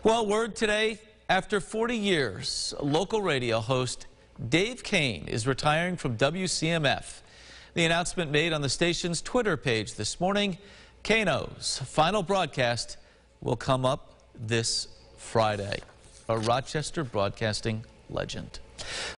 Well, word today, after 40 years, local radio host Dave Kane is retiring from WCMF. The announcement made on the station's Twitter page this morning. Kano's final broadcast will come up this Friday. A Rochester broadcasting legend.